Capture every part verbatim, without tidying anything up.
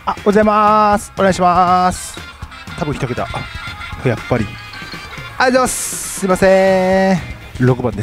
あ、おはようございます。お願いします。多分一桁。やっぱり。ありがとうございます。すいません。ろくばんです。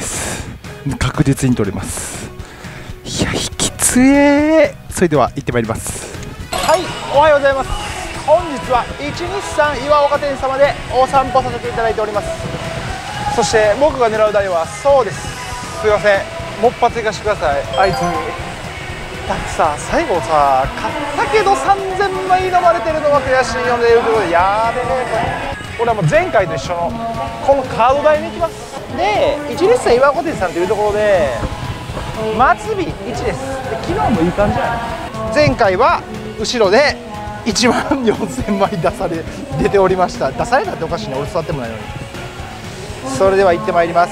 確実に取れます。いや、引き強え。それでは行ってまいります。はい、おはようございます。本日はいちにちさん岩岡店様でお散歩させていただいております。そして僕が狙う台はそうです。すいません。もっぱつ行かしてください。あいつに。だってさ、最後さ、買ったけどさんぜんまい飲まれてるのは悔しいよねということで、やべえこれ。これはもう前回と一緒のこのカード台に行きます。で、いちにちさん岩岡店さんというところで末日いちです。で、昨日もいい感じじゃない。前回は後ろでいちまんよんせんまい出され出ておりました。出されたっておかしいね、俺座ってもないのに。それでは行ってまいります。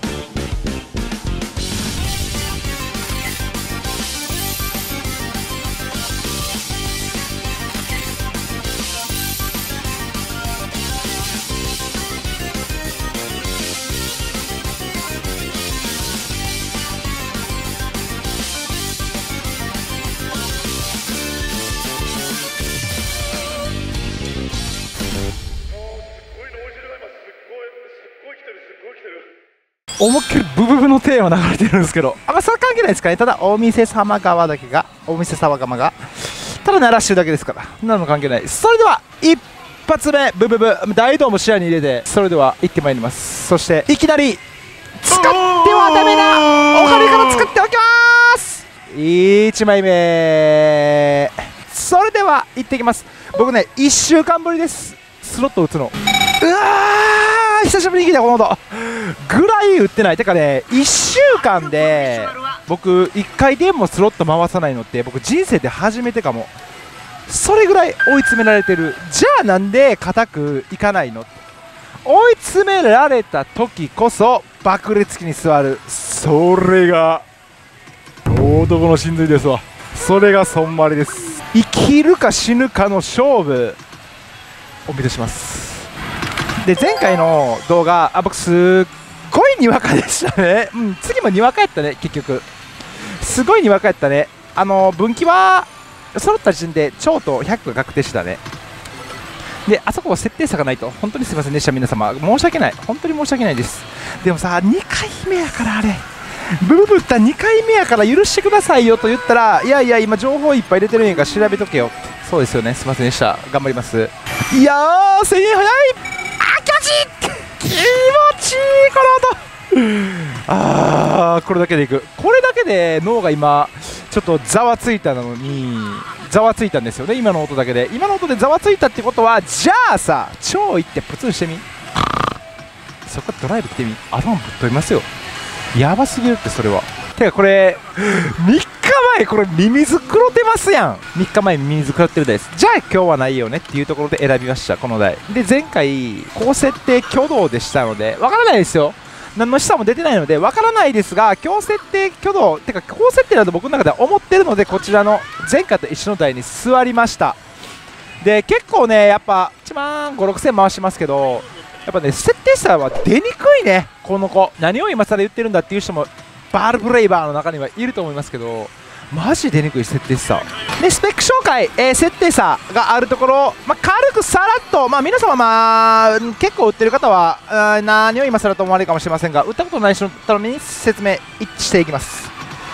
思いっきりブブブのテーマ流れてるんですけど、あんまそれ関係ないですかね。ただお店様側だけがお店様側がただ鳴らしてるだけですから、何も関係ない。それでは一発目ブブブ大道も視野に入れて、それでは行ってまいります。そしていきなり使ってはダメなお金から作っておきます。いちまいめ、それでは行ってきます。僕ねいっしゅうかんぶりです、スロット打つの。うわー、久しぶりに来たこの音ぐらい打ってない。てかね、いっしゅうかんで僕いっかいでもスロット回さないのって僕人生で初めてかも。それぐらい追い詰められてる。じゃあなんで固くいかないの。追い詰められた時こそ爆裂機に座る。それが男の真髄ですわ。それが損まりです。生きるか死ぬかの勝負お見せします。で、前回の動画、あ僕すっごいにわかでしたね。うん、次もにわかやったね。結局すごいにわかやったね。あの分岐は揃った時点で超とひゃくが確定したね。で、あそこは設定差がないと本当にすいませんでした。皆様申し訳ない、本当に申し訳ないです。でもさ、にかいめやから、あれブブブったにかいめやから許してくださいよと言ったら、いやいや今情報いっぱい入れてるんやから調べとけよ。そうですよね、すいませんでした。頑張ります。いやーせんえん早い。あ、気持ちいい気持ちいいこの音。あー、これだけでいく。これだけで脳が今ちょっとざわついたのにざわついたんですよね。今の音だけで。今の音でざわついたってことは、じゃあさ超いってプツンしてみ。そこドライブ来てみ。頭ぶっ飛びますよ。やばすぎるって。それはてかこれみっかまえこれミミズ黒てますやん。みっかまえミミズ黒ってる台です。じゃあ今日はないよねっていうところで選びました、この台で。前回高設定挙動でしたのでわからないですよ。何の下も出てないのでわからないですが、強設定挙動てか高設定だと僕の中では思ってるので、こちらの前回と一緒の台に座りました。で、結構ねやっぱいちまんご、ろくせん回してますけど、やっぱね設定差は出にくいね。この子何を今更言ってるんだっていう人もバールブレイバーの中にはいると思いますけど、マジ出にくい設定差で、スペック紹介、えー、設定差があるところ、まあ、軽くさらっと、まあ、皆様、まあ、結構売ってる方はあ何を今更と思われるかもしれませんが、売ったことない人のために説明一致していきます。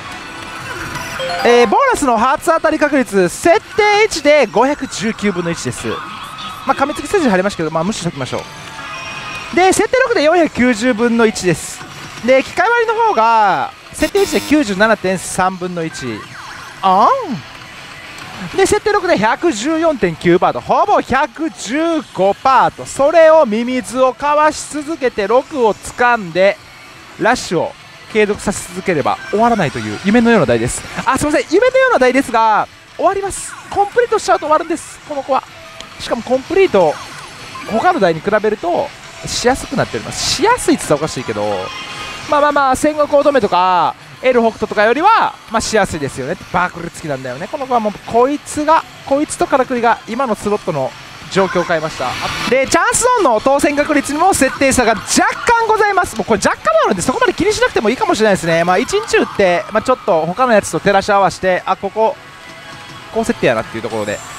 えー、ボーナスの初当たり確率設定いちでごひゃくじゅうきゅうぶんのいちです。まあ、噛みつき数字入りましたけど、まあ、無視しておきましょう。で、設定ろくでよんひゃくきゅうじゅうぶんのいちです。で、機械割りの方が設定いちで きゅうじゅうななてんさんぶんのいち。あんで、設定ろくで ひゃくじゅうよんてんきゅうパーセント、ほぼ ひゃくじゅうごパーセント。それをミミズをかわし続けてろくを掴んでラッシュを継続させ続ければ終わらないという夢のような台です。あ、すいません、夢のような台ですが終わります。コンプリートしちゃうと終わるんです、この子は。しかもコンプリート他の台に比べるとしやすくなっております。しやすいって言ったらおかしいけど、まあまあまあ戦国乙女とかエル北斗とかよりはまあしやすいですよね。爆裂機なんだよねこの子は。もうこいつがこいつとからくりが今のスロットの状況を変えました。で、チャンスゾーンの当選確率にも設定差が若干ございます。もうこれ若干もあるんでそこまで気にしなくてもいいかもしれないですね。まあいちにち打って、まあ、ちょっと他のやつと照らし合わせて、あ、ここ高設定やなっていうところで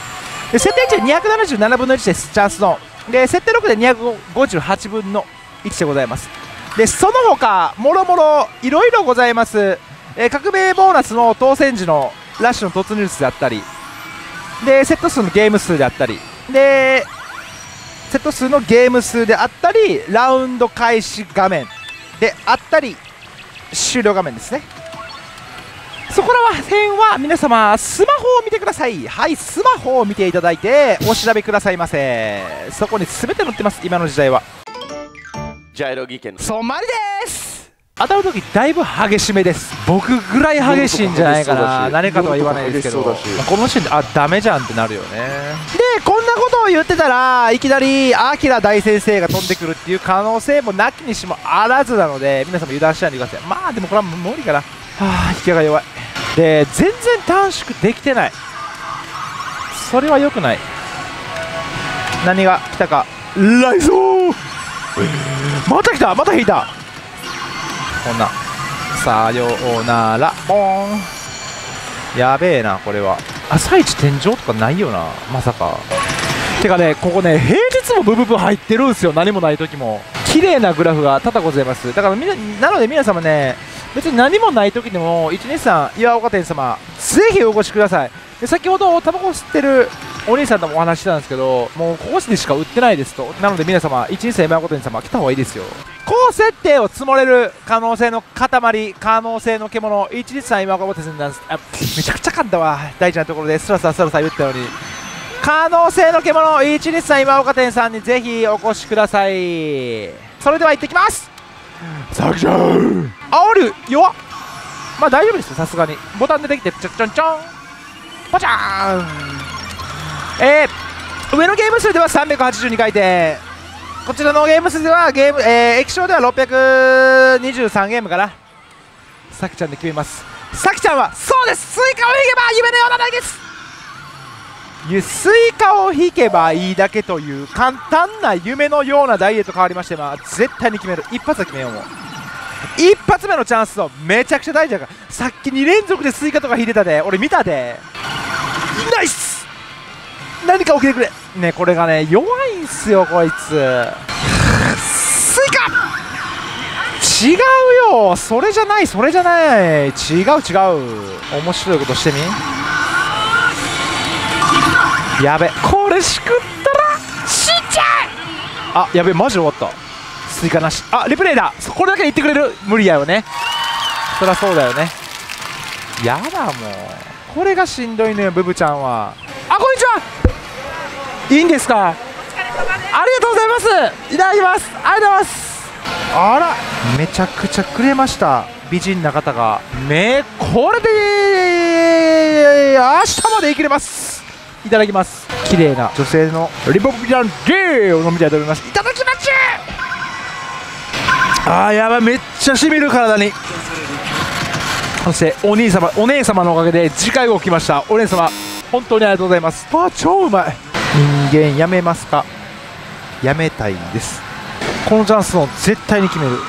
で設定いちでにひゃくななじゅうななぶんのいちです。チャンスゾーンで設定ろくでにひゃくごじゅうはちぶんのいちでございます。でその他もろもろいろいろございます。えー、革命ボーナスの当選時のラッシュの突入数であったりでセット数のゲーム数であったりでセット数のゲーム数であったりラウンド開始画面であったり終了画面ですね。そこら辺は皆様スマホを見てください。はい、スマホを見ていただいてお調べくださいませ。そこに全て載ってます。今の時代はジャイロ技研のそんまりです。当たるときだいぶ激しめです。僕ぐらい激しいんじゃないかな。何かとは言わないですけど、このシーンであダメじゃんってなるよね。でこんなことを言ってたらいきなりアキラ大先生が飛んでくるっていう可能性もなきにしもあらずなので皆さんも油断しないでください。まあでもこれは無理かな。はあ引きが弱いで全然短縮できてない。それは良くない。何が来たか。ライゾーまた来たまた引いた。こんなさようならボーン。やべえなこれは。朝一天井とかないよなまさか。てかねここね平日もブブブ入ってるんすよ。何もない時も綺麗なグラフが多々ございます。だからみななので皆様ね別に何もない時でもいちにさん岩岡店様ぜひお越しください。で先ほどタバコを吸ってるお兄さんともお話ししたんですけどもうここでしか売ってないですと。なので皆様いちにさん岩岡店様来た方がいいですよ。高設定を積もれる可能性の塊可能性の獣いちにさん岩岡店さんなんです。あめちゃくちゃ噛んだわ大事なところでスラスラスラスラ言ったように可能性の獣いちにさん岩岡店さんにぜひお越しください。それでは行ってきます。サクちゃんあおる弱っ。まあ大丈夫ですよさすがに。ボタン出てきてちょちょんちょんポチャーン。えー、上のゲーム数ではさんびゃくはちじゅうにかい転こちらのゲーム数ではゲーム、えー、液晶ではろっぴゃくにじゅうさんゲームかな。さきちゃんで決めます。さきちゃんはそうですスイカを引けば夢のようなだけです。スイカを引けばいいだけという簡単な夢のようなダイエット変わりまして、まあ、絶対に決める。一発は決めよう。もう一発目のチャンスをめちゃくちゃ大事だから。さっきに連続でスイカとか引いてたで俺見たで。ナイス何か起きてくれね。これがね弱いんすよこいつ。スイカ違うよそれじゃないそれじゃない違う違う面白いことしてみ。やべこれしくったら死んじゃう。あやべマジで終わった。スイカなし。あリプレイだ。これだけ言ってくれる無理やよね。そりゃそうだよね。やだもうこれがしんどいのよブブちゃんは。あこんにちはいいんですか。ありがとうございますいただきます。ありがとうございます。あらめちゃくちゃくれました美人な方が。めこれで明日まで生きれます。いただきます。綺麗な女性のリポビタンデーを飲みたいと思います。いただきます。あーやばいめっちゃしみる体に。そしてお兄様お姉様のおかげで次回号来ました。お姉様本当にありがとうございます。あー超うまい。人間やめますか。やめたいです。このチャンスを絶対に決める。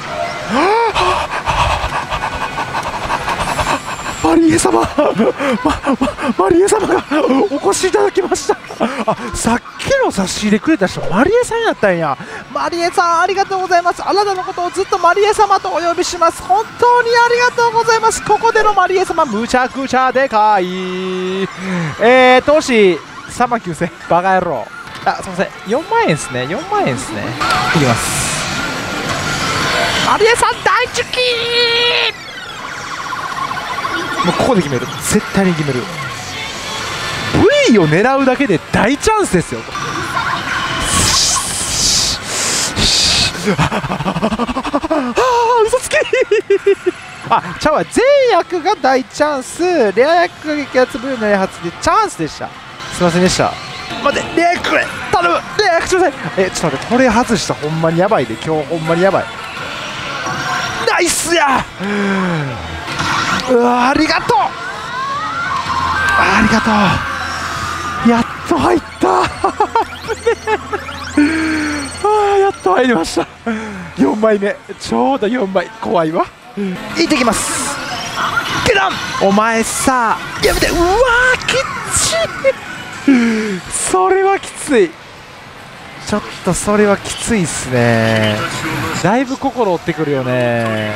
マリエ様ま、ま、マリエ様がお越しいただきました。あさっきの差し入れくれた人マリエさんやったんや。マリエさんありがとうございます。あなたのことをずっとマリエ様とお呼びします。本当にありがとうございます。ここでのマリエ様むちゃくちゃでかい。えー投資さんまんきゅうせんバカ野郎。あすいませんよんまんえんですね。よんまんえんですね。いきます。マリエさん大チュキー。もうここで決める。絶対に決める。 ブイ を狙うだけで大チャンスですよ。ああ嘘つきあちゃうわ善悪が大チャンスレア役が激アツ ブイ のレア発でチャンスでした。すいませんでした。待ってレア役くれ頼むレア役ちょうだい。えちょっと待ってこれ外したほんまにやばいで今日ほんまにやばい。ナイスやうわありがとうありがとうやっと入ったあやっと入りました。よんまいめちょうどよんまい怖いわ。いってきます。ゲダンお前さやめてうわーきっちりそれはきつい。ちょっとそれはきついっすね。だいぶ心折ってくるよね。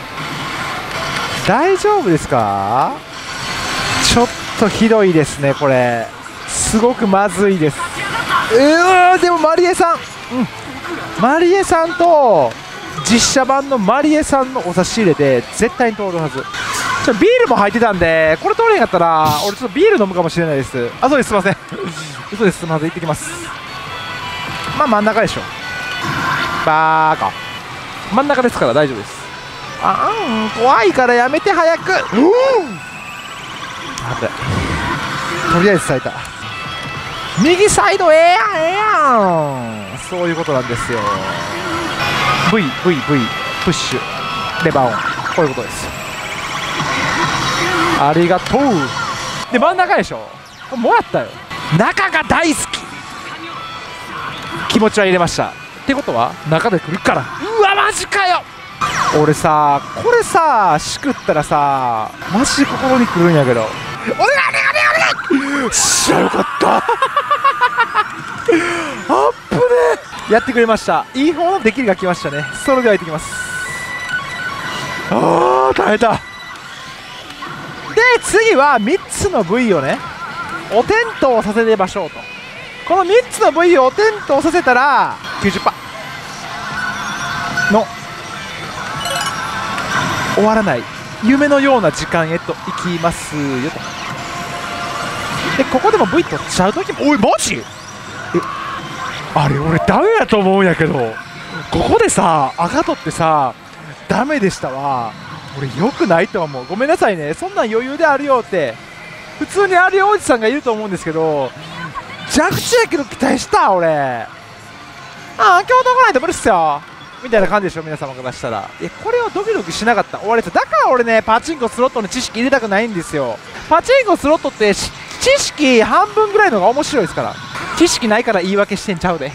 大丈夫ですか？ちょっとひどいですね、これ。すごくまずいです。うー、でもマリエさん、うん、マリエさんと実写版のマリエさんのお差し入れで絶対に通るはず。ちょビールも入ってたんで、これ通れんかったら俺ちょっとビール飲むかもしれないです。あ、そうです、すいません嘘です、すみません、行ってきます。まあ真ん中でしょ。バーカ真ん中ですから大丈夫です。あーん、怖いからやめて早く。うん、待って、とりあえず咲いた。右サイドええやんええやん、そういうことなんですよ。 ブイブイブイ プッシュレバーオン、こういうことです。ありがとう。で真ん中でしょ、これもらったよ。中が大好き、気持ちは入れました。ってことは中で来るから。うわマジかよ。俺さこれさしくったらさマジで心に来るんやけど。お願いお願いお願いお願い。しゃよかったアップね、やってくれました。いい方のできるが来ましたね。それでは行ってきます。あー耐えた。で次はみっつの部位をねお点灯させてましょうと。このみっつの部位をお点灯させたら きゅうじゅっパーセント の終わらない夢のような時間へと行きますよと。でここでも V 取っちゃうときも、おいマジ、えあれ俺ダメだと思うんやけど、ここでさ赤取ってさダメでしたわ。俺よくないと思う。ごめんなさいね、そんなん余裕であるよって普通にあるよおじさんがいると思うんですけど、弱地やけど期待した俺。ああ今日どこないと無理っすよみたいな感じでしょ皆様からしたら。いやこれをドキドキしなかった終わりです。だから俺ねパチンコスロットの知識入れたくないんですよ。パチンコスロットって知識半分ぐらいのが面白いですから。知識ないから言い訳してんちゃうで。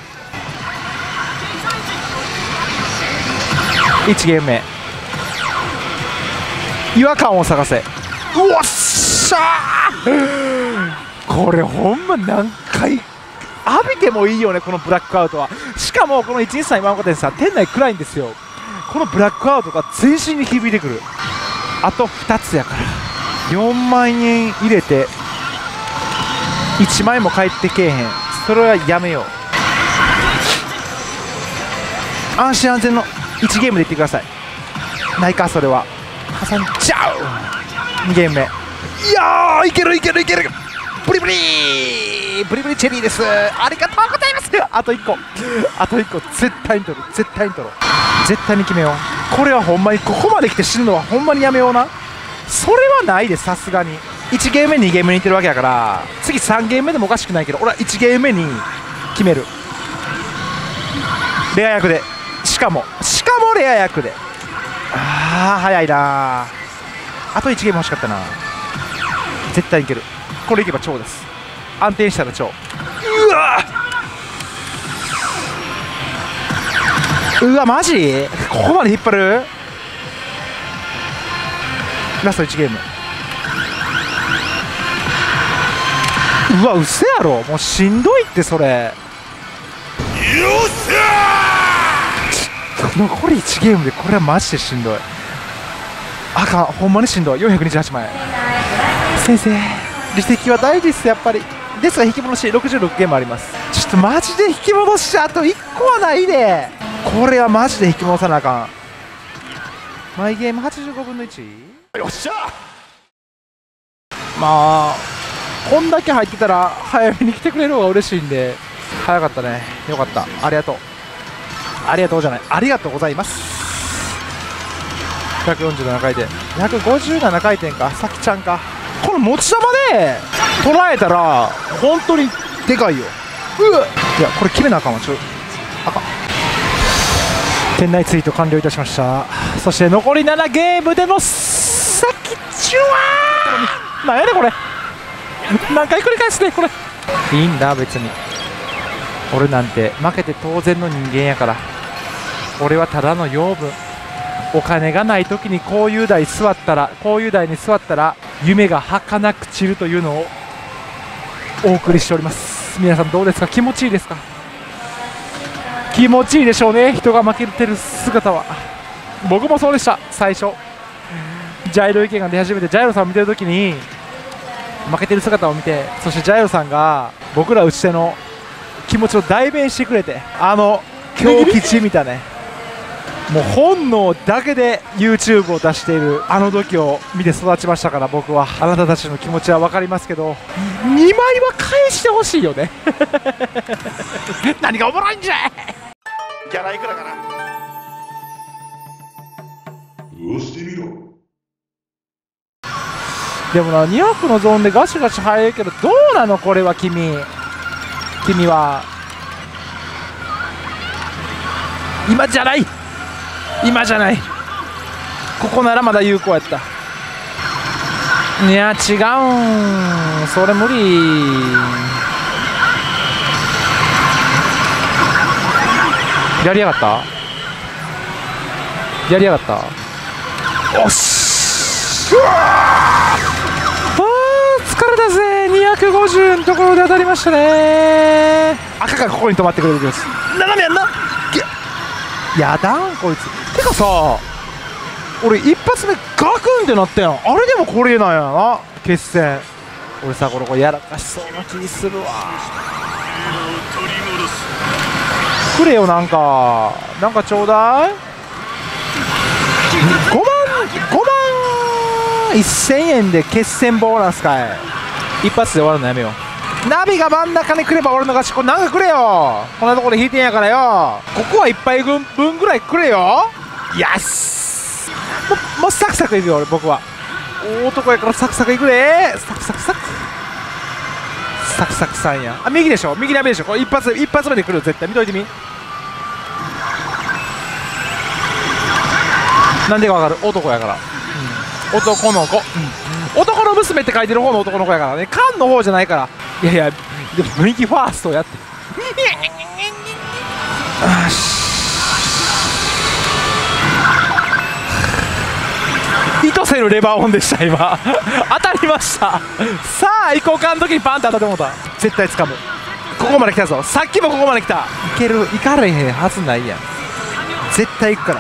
いちゲーム目違和感を探せ。うわっしゃーこれほんま何回浴びてもいいよねこのブラックアウトは。しかもこのいちにちさん今のことでさ店内暗いんですよ。このブラックアウトが全身に響いてくる。あとふたつやからよんまんえん入れていちまんえんも返ってけえへん。それはやめよう。安心安全のいちゲームでいってください。ないかそれは挟んじゃう。にゲーム目いやーいけるいけるいける。ブリブリーブリブリチェリーです。ありがとうございます。あといっこあといっこ絶対に取る絶対に取ろう絶対に決めよう。これはほんまにここまで来て死ぬのはほんまにやめような。それはないですさすがに。いちゲーム目にゲーム目にいってるわけやから次さんゲーム目でもおかしくないけど俺はいちゲーム目に決める。レア役でしかもしかもレア役で。あー早いな。あといちゲーム欲しかったな。絶対いける。これいけば超です。安定したら超。うわうわマジここまで引っ張る。ラストいちゲームうわうせやろもうしんどいってそれ。よっしゃー残りいちゲームでこれはマジでしんどい。あかんほんまにしんどい。よんひゃくにじゅうはちまんえん先生利息は大事ですやっぱり。ですが引き戻しろくじゅうろくゲームあります。ちょっとマジで引き戻しあといっこはないで。これはマジで引き戻さなあかん。マイゲームはちじゅうごぶんのいち。よっしゃまあこんだけ入ってたら早めに来てくれる方が嬉しいんで早かったね。よかったありがとうありがとうじゃないありがとうございます。ひゃくよんじゅうななかいてんひゃくごじゅうななかいてんかさきちゃんか。この持ち玉で捉えたら本当にでかいよ。うわいやこれ決めなあかんわ。ちょあかん。店内ツイート完了いたしました。そして残りななゲームでのさきちゅわーなんやねこれ何回繰り返すねこれ。いいんだ別に俺なんて負けて当然の人間やから。俺はただの養分。お金がない時にこういう台座ったらこういう台に座ったら夢が儚く散るというのをお送りしております。皆さんどうですか、気持ちいいですか。気持ちいいでしょうね、人が負けてる姿は。僕もそうでした。最初ジャイロ意見が出始めてジャイロさんを見てるときに負けてる姿を見て、そしてジャイロさんが僕ら打ち手の気持ちを代弁してくれて、あの狂気じみたね、もう本能だけで YouTube を出しているあの時を見て育ちましたから、僕はあなたたちの気持ちは分かりますけど、にまいは返してほしいよね何がおもろいんじゃい。 ギャラいくらかな。 押してみろ。 でもな、にひゃくのゾーンでガシガシ入るけど、どうなのこれは。君君は今じゃない、今じゃない。ここならまだ有効やった。いや違うん、それ無理。やりやがった、やりやがった。おっしゃー、疲れたぜ。にひゃくごじゅうのところで当たりましたね。赤がここに止まってくれるです。斜めやんな。やだんこいつ。てかさ、俺一発目ガクンってなったやん。あれでもこれなんやな、決戦。俺さ、これこれやらかしそうな気するわ。くれよ、なんかなんかちょうだい。ごまんごまんせんえんで決戦ボーナスかい。一発で終わるのやめよう。ナビが真ん中に来れば俺の勝ち。これなんかくれよ、こんなところで引いてんやからよ。ここはいっぱい分ぐらいくれよ。やっす、もうもうサクサクいくよ俺。僕は大男やからサクサクいくれ。サクサクサクサクサクさんや。あ、右でしょ、右ダメでしょ。これ一発一発目で来る絶対。見といてみ。なんでか分かる、男やから、うん、男の子、うん、男の娘って書いてる方の男の子やからね、缶の方じゃないから。いやいや、でも右ファーストやって意図せぬレバーオンでした今当たりました。さあ行こうかの時にパンって当たってもうた。絶対掴む。ここまで来たぞ。さっきもここまで来た。いける、いかれへんはずないやん。絶対行くから。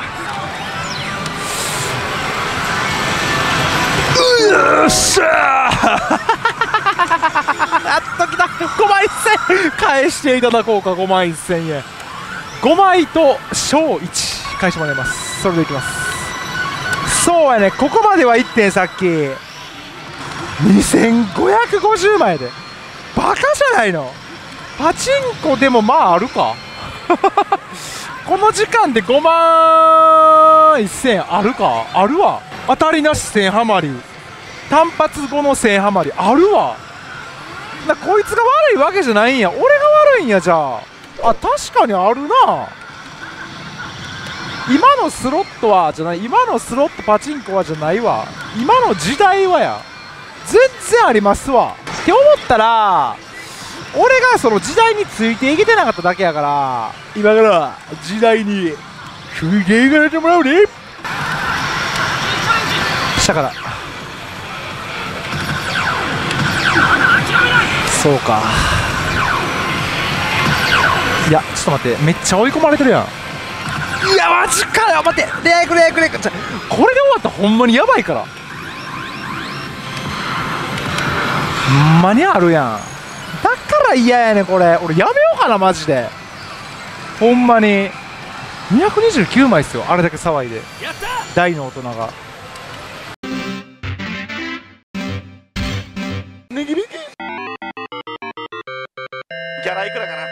よっしゃーやっときた。ごまんせん返していただこうか。ごまんせんえん、ごまいと小いち返してもらいます。それでいきます。そうやね、ここまではいってん、さっきにせんごひゃくごじゅうまいでバカじゃないの。パチンコでもまああるかこの時間でごまんせんえんあるか。あるわ。当たりなしせんハマり、単発後のせんハマりあるわ。な、こいつが悪いわけじゃないんや、俺が悪いんや。じゃあ、あ、確かにあるな。今のスロットはじゃない、今のスロットパチンコはじゃないわ。今の時代はや、全然ありますわって思ったら、俺がその時代についていけてなかっただけやから、今から時代についていかれてもらうね。下から。そうか。いや、ちょっと待って、めっちゃ追い込まれてるやん。いや、マジかよ。待って、レアクレアクレアク、じゃこれで終わったらほんまにやばいから。ほんまにあるやん。だから嫌やねんこれ。俺やめようかなマジで。ほんまににひゃくにじゅうきゅうまいっすよ、あれだけ騒いで。大の大人がネギネギ。 ギャラいくらかな。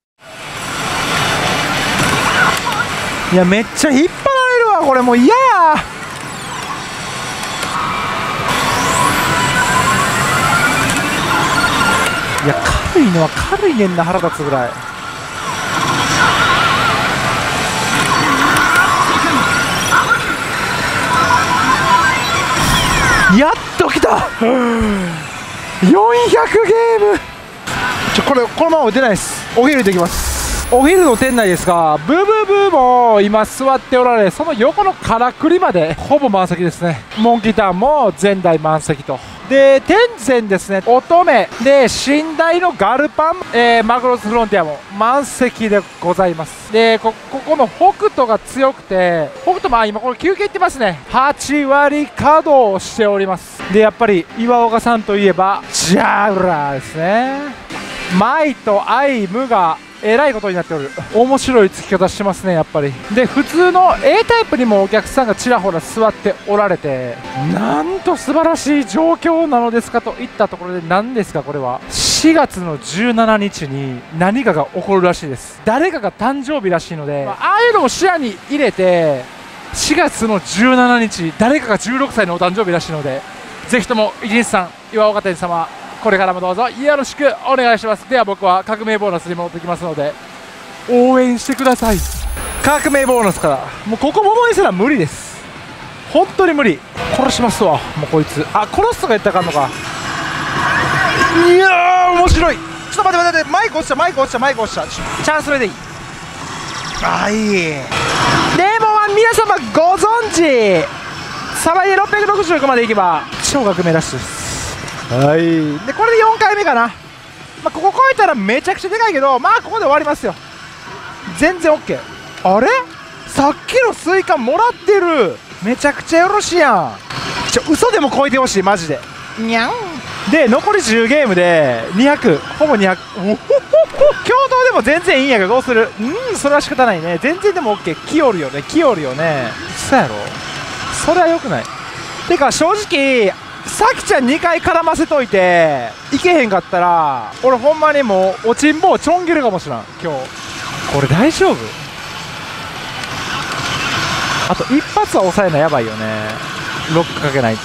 いや、めっちゃ引っ張られるわこれ。もう嫌や。いや、軽いのは軽いねんな、腹立つぐらい。やっときたよんひゃくゲーム。ちょ、これこのまま打てないです。お昼できます。お昼の店内ですが、ブブブーも今座っておられ、その横のからくりまでほぼ満席ですね。モンキーターンも前台満席と。 で天線ですね、乙女で寝台のガルパン、えー、マグロスフロンティアも満席でございます。で こ, ここの北斗が強くて、北斗も今これ休憩行ってますね。はちわり稼働しております。でやっぱり岩岡さんといえばジャグラーですね。マイとアイムがえらいことになっておる。面白い付き方してますねやっぱり。で普通の A タイプにもお客さんがちらほら座っておられて、なんと素晴らしい状況なのですかといったところで、何ですかこれは。しがつのじゅうしちにちに何かが起こるらしいです。誰かが誕生日らしいので、まあ、ああいうのも視野に入れてしがつのじゅうしちにち誰かがじゅうろくさいのお誕生日らしいので、ぜひとも一日さん岩岡店様これからもどうぞよろしくお願いします。では僕は革命ボーナスに戻ってきますので応援してください。革命ボーナスからもうここ桃にすら無理です。本当に無理。殺しますわもうこいつ。あ殺すとか言ったらあかんのか。いやー面白い。ちょっと待って待って待って、マイク落ちたマイク落ちたマイク落ちた。チャンスそれでいい。あいい。でも皆様ご存知、サバイでろっぴゃくろくじゅうろくまでいけば超革命ラッシュです。はい、でこれでよんかいめかな。まあ、ここ超えたらめちゃくちゃでかいけど、まあここで終わりますよ。全然 OK。 あれさっきのスイカもらってる。めちゃくちゃよろしいやん。ちょ嘘でも超えてほしいマジで。にゃんで残りじゅうゲームでにひゃく、ほぼにひゃく。おほほほ共闘でも全然いいんやけどどうする。うんそれは仕方ないね。全然でも OK。 来よるよね来よるよね。そうやろそれはよくない。てか正直さきちゃんにかい絡ませといていけへんかったら俺ほんまにもうおちんぼをちょん切るかもしらん今日。これ大丈夫。あと一発は抑えなやばいよね。ロックかけないと。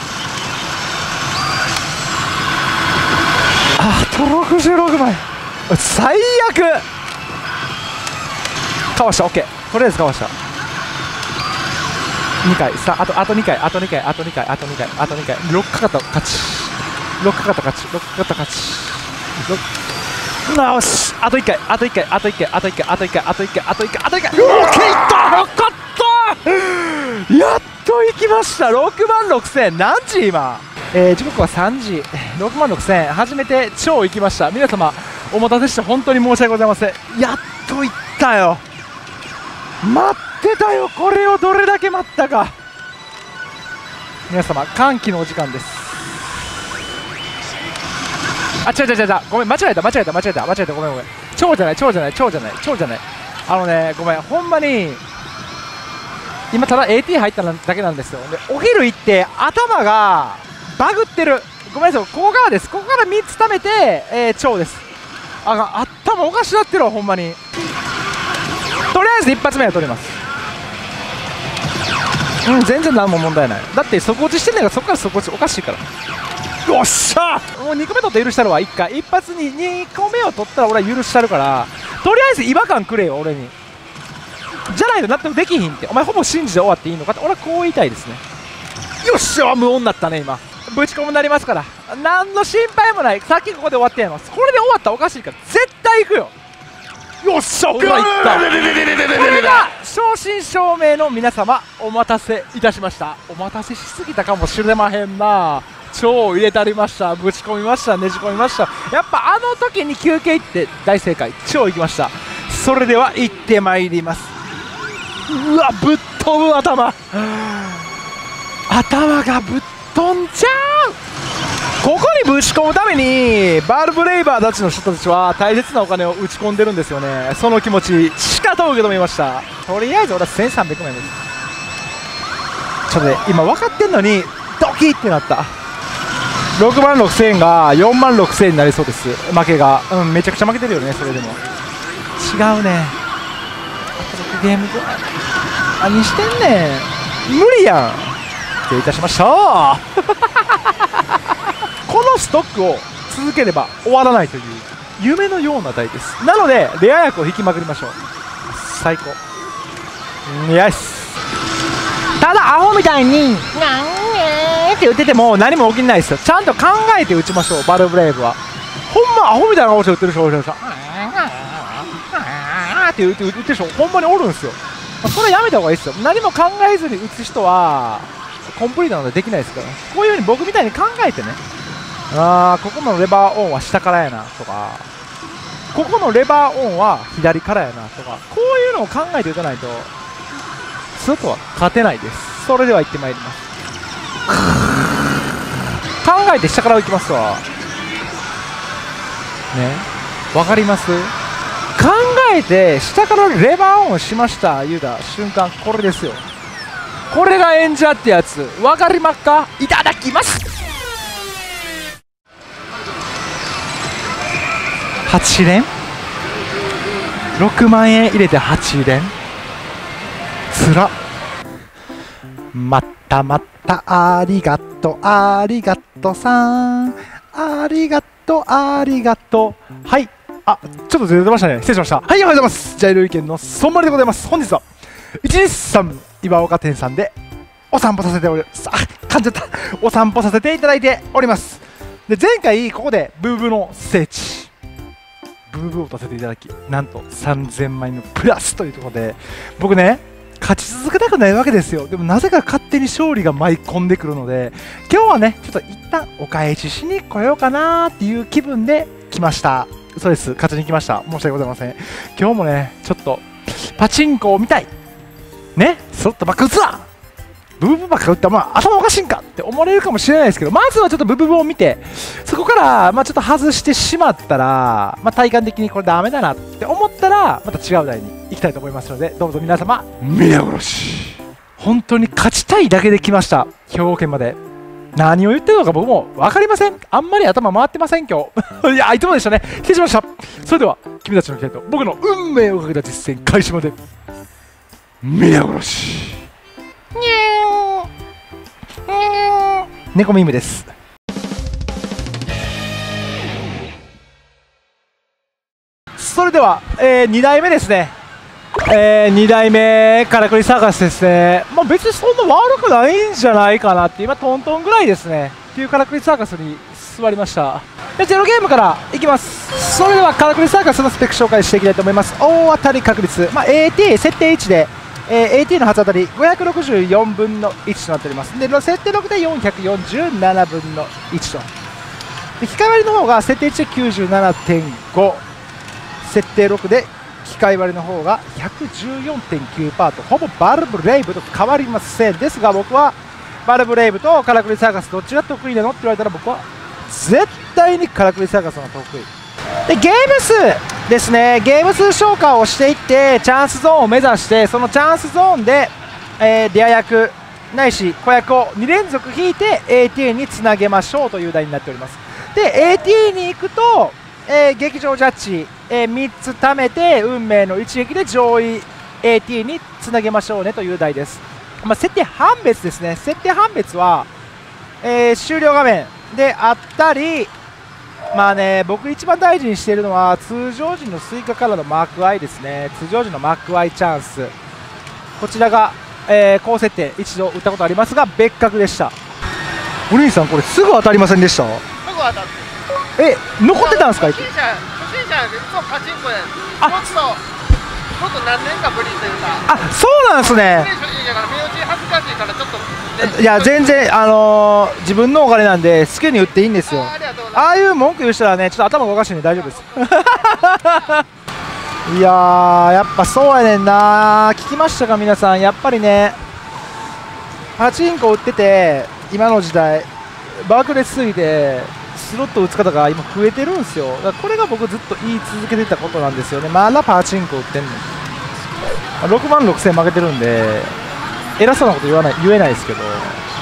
あとろくじゅうろくまい最悪。かわした OK。 とりあえずかわした。にかいさあ、あとあとにかいあとにかいあとにかいあとにかいあとにかいろっかかった勝ちろっかかった勝ちろっかかった勝ちろっよしあといっかいあといっかいあといっかいあといっかいあといっかいあといっかいあといっかいあといっかい。オッケーいったよかったやっといきました。ろくまんろくせん。何時今、えー、時刻はさんじ。ろくまんろくせん初めて超いきました。皆様お待たせして本当に申し訳ございません。やっといったよ。待ってたよこれをどれだけ待ったか。皆様歓喜のお時間です。あ違う違う違うごめん間違えた間違えた間違えた間違えたごめんごめん。超じゃない超じゃない超じゃない超じゃない。あのねごめんほんまに今ただ エーティー 入っただけなんですよ。でお昼行って頭がバグってる。ごめんなさいここからです。ここからみっつ貯めて、えー、超です。あ頭おかしなってるわほんまに。とりあえず一発目は取ります。うん全然何も問題ない。だって底落ちしてんねんからそこから底落ちおかしいから。よっしゃもうにこめ取って許したるわ。いっかい一発ににこめを取ったら俺は許したるから、とりあえず違和感くれよ俺に。じゃないと納得できひんって。お前ほぼ信じて終わっていいのかって俺はこう言いたいですね。よっしゃ無音になったね今。ぶち込むになりますから何の心配もない。さっきここで終わってやります。これで終わったらおかしいから絶対行くよ。よっしゃお前いった。これが正真正銘の皆様お待たせいたしました。お待たせしすぎたかもしれまへんな。超入れたりました。ぶち込みましたねじ込みました。やっぱあの時に休憩行って大正解。超行きました。それでは行ってまいります。うわぶっ飛ぶ頭頭がぶっ飛んじゃう。ここにぶち込むためにバルブレイバーたちの人たちは大切なお金を打ち込んでるんですよね。その気持ちしかと受け止めました。とりあえず俺はせんさんびゃくまんです。ちょっとね今分かってんのにドキッってなった。ろくまんろくせんえんがよんまんろくせんえんになりそうです。負けがうんめちゃくちゃ負けてるよね。それでも違うね。あとろくゲームぐらい何してんねん無理やん。失礼いたしましたこのストックを続ければ終わらないという夢のような台です。なのでレア役を引きまくりましょう。最高いやす。ただアホみたいに「なんえ」って言ってても何も起きないですよ。ちゃんと考えて打ちましょう。バルブレイブはほんまアホみたいな顔して打ってる人おる人って言って打ってる人ほんまにおるんですよ。それやめた方がいいですよ。何も考えずに打つ人はコンプリートなのでできないですから、ね、こういうふうに僕みたいに考えてね、あーここのレバーオンは下からやなとか、ここのレバーオンは左からやなとか、こういうのを考えていかないと外は勝てないです。それでは行ってまいります。考えて下から行きますわね、わかります？考えて下からレバーオンしました言うた瞬間、これですよ。これが演者ってやつ、わかりますか？いただきます。はち連ろくまんえん入れてはち連、つら。またまたありがとうありがとうさん、ありがとうありがとう。はい、あちょっとずれてましたね、失礼しました。はい、おはようございます。ジャイル意見のそんまりでございます。本日はいちにちさん岩岡店さんでお散歩させております。あ、噛んじゃった。お散歩させていただいております。で、前回ここでブーブーの聖地ブーブーを出せていただき、なんとさんぜんまいのプラスというところで、僕ね勝ち続けたくないわけですよ。でもなぜか勝手に勝利が舞い込んでくるので、今日はねちょっと一旦お返ししに来ようかなっていう気分で来ました。そうです、勝ちに来ました。申し訳ございません。今日もねちょっとパチンコを見たいね、スロットばっか打つな、ブブブばっか打ったら、まあ、頭おかしいんかって思われるかもしれないですけど、まずはちょっとブブブを見て、そこから、まあ、ちょっと外してしまったら、まあ、体感的にこれダメだなって思ったら、また違う台に行きたいと思いますので、どうぞ皆様皆殺し。本当に勝ちたいだけで来ました、兵庫県まで。何を言ってるのか僕も分かりません。あんまり頭回ってません今日いや、いつもでしたね。失礼しました。それでは君たちの期待と僕の運命をかけた実践開始まで皆殺し。猫ミームです。それでは、えー、にだいめですね、えー、にだいめからくりサーカスですね。まあ、別にそんな悪くないんじゃないかなって、今トントンぐらいですねっていうからくりサーカスに座りました。でゼロゲームからいきます。それではからくりサーカスのスペック紹介していきたいと思います。大当たり確率、まあ、エーティー 設定いちでえー、エーティー の初当たりごひゃくろくじゅうよんぶんのいちとなっております。で設定ろくでよんひゃくよんじゅうななぶんのいちと、で機械割りの方が設定いちで きゅうじゅうななてんご、 設定ろくで機械割りの方が ひゃくじゅうよんてんきゅうパーセント、 ほぼバルブレイブと変わりません。ですが僕はバルブレイブとからくりサーカスどっちが得意なのって言われたら、僕は絶対にからくりサーカスの方が得意で、ゲーム数ですね、ゲーム数消化をしていってチャンスゾーンを目指して、そのチャンスゾーンで、えー、レア役ないし子役をに連続引いて エーティー につなげましょうという台になっております。で エーティー に行くと、えー、劇場ジャッジ、えー、みっつ貯めて運命の一撃で上位 エーティー につなげましょうねという台です。まあ、設定判別ですね。設定判別は、えー、終了画面であったり、まあね、僕一番大事にしているのは通常時のスイカからのマークアイですね。通常時のマークアイチャンス、こちらが、えー、高設定一度打ったことありますが別格でした。お兄さんこれすぐ当たりませんでした？すぐ当たって。 え、残ってたんですか？ 初心者、初心者いつもパチンコでもっともっと何年かぶりというか。 あ、そうなんですね。 初心者から身内恥ずかしいからちょっと、ね、 いや全然あのー、自分のお金なんで好きに売っていいんですよ。 あ, あ, りがとうございます。 ああいう文句言う人はねちょっと頭がおかしいんで大丈夫ですいやーやっぱそうやねんな。聞きましたか皆さん。やっぱりねパチンコ売ってて今の時代爆裂すぎてスロット打つ方が今増えてるんですよ。だからこれが僕ずっと言い続けてたことなんですよね。まだパチンコ売ってんのろくまんろくせん負けてるんで偉そうなこと言わない言えないですけど、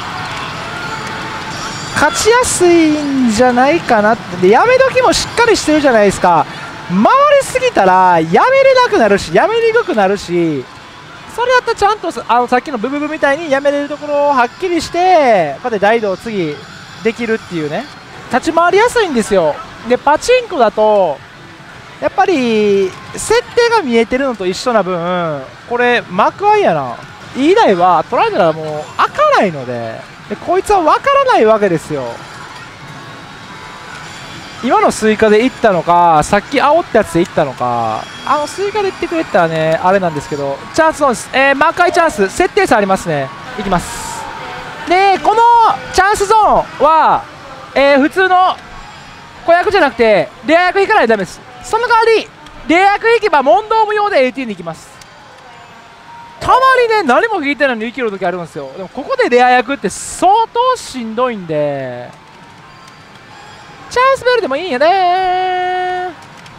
勝ちやすいんじゃないかなって。でやめ時もしっかりしてるじゃないですか。回りすぎたらやめれなくなるしやめにくくなるし、それやったらちゃんとあのさっきのブブブみたいにやめれるところをはっきりしてこうやって大道を次できるっていうね、立ち回りやすいんですよ。でパチンコだとやっぱり設定が見えてるのと一緒な分これ幕合いやな。いい台は取られたらもう開かないので、でこいつは分からないわけですよ。今のスイカでいったのかさっき煽ったやつでいったのか、あのスイカでいってくれたらねあれなんですけど、チャンスオンです、えー、マーカーチャンス設定差ありますね。いきます。 でこのチャンスゾーンは、えー、普通の子役じゃなくてレア役引かないとダメです。その代わりレア役引けば問答無用で エーティー に行きます。たまにね何も引いてないのに生きる時あるんですよ。でもここでレア役って相当しんどいんでチャンスベルでもいいんやね。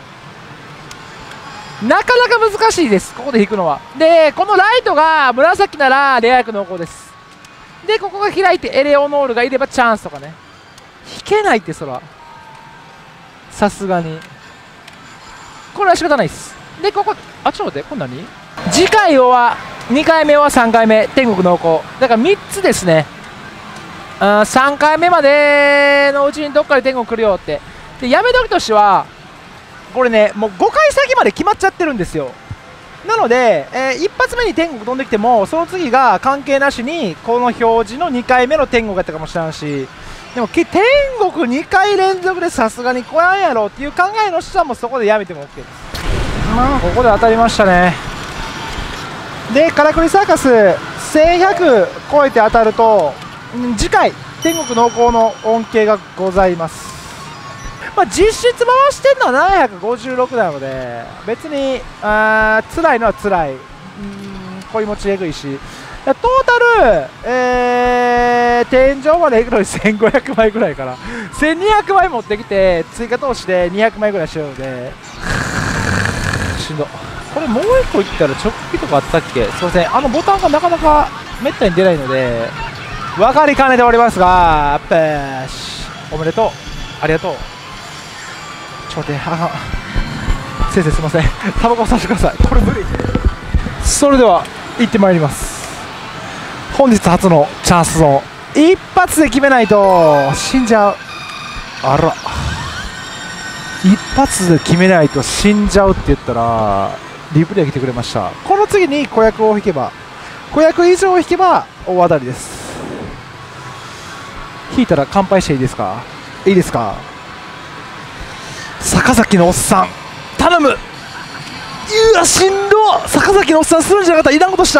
なかなか難しいですここで引くのは。でこのライトが紫ならレア役濃厚です。でここが開いてエレオノールがいればチャンスとかね。引けないってそらさすがにこれは仕方ないです。でここあちょっと待ってこれ何次回はにかいめはさんかいめ天国濃厚だからみっつですね。あさんかいめまでのうちにどっかで天国来るよって。でやめ時としてはこれねもうごかい先まで決まっちゃってるんですよ。なので、えー、一発目に天国飛んできてもその次が関係なしにこの表示のにかいめの天国やったかもしれんし、でも天国にかい連続でさすがに来やんやろっていう考えの人はもうそこでやめても OK です。まあここで当たりましたね。でカラクリサーカスせんひゃく超えて当たると次回天国濃厚の恩恵がございます。まあ、実質回してるのはななひゃくごじゅうろくなので別にあー辛いのは辛い、うん恋持ちえぐいしトータル、えー、天井までいくのにせんごひゃくまいぐらいからせんにひゃくまい持ってきて追加投資でにひゃくまいぐらいしてるのでしんど。これもういっこいったら直帰とかあったっけ。すいませんあのボタンがなかなかめったに出ないので分かりかねておりますがペーシおめでとうありがとう。ちょっと待ってあ先生すいませんタバコさせてくださいこれ無理。それでは行ってまいります。本日初のチャンスゾーン一発で決めないと死んじゃう。あら一発で決めないと死んじゃうって言ったらリプレイ来てくれました。この次に子役を引けば子役以上引けば大当たりです。引いたら乾杯していいですか。いいですか。坂崎のおっさん頼む。うわしんど。坂崎のおっさんするんじゃなかった。いらんことした。